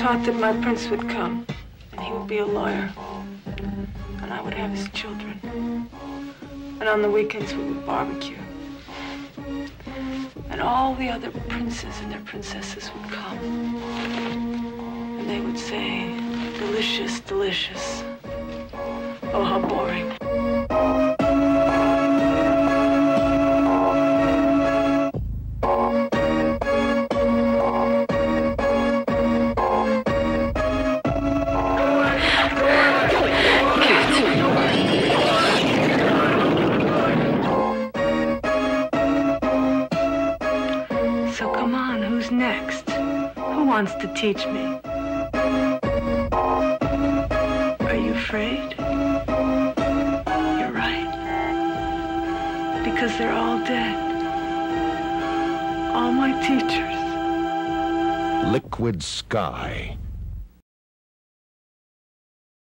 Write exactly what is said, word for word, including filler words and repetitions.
taught that my prince would come, and he would be a lawyer, and I would have his children. And on the weekends we would barbecue. And all the other princes and their princesses would come. And they would say, delicious, delicious. Oh, how boring. So come on, who's next? Who wants to teach me? Are you afraid? You're right. Because they're all dead. All my teachers. Liquid Sky.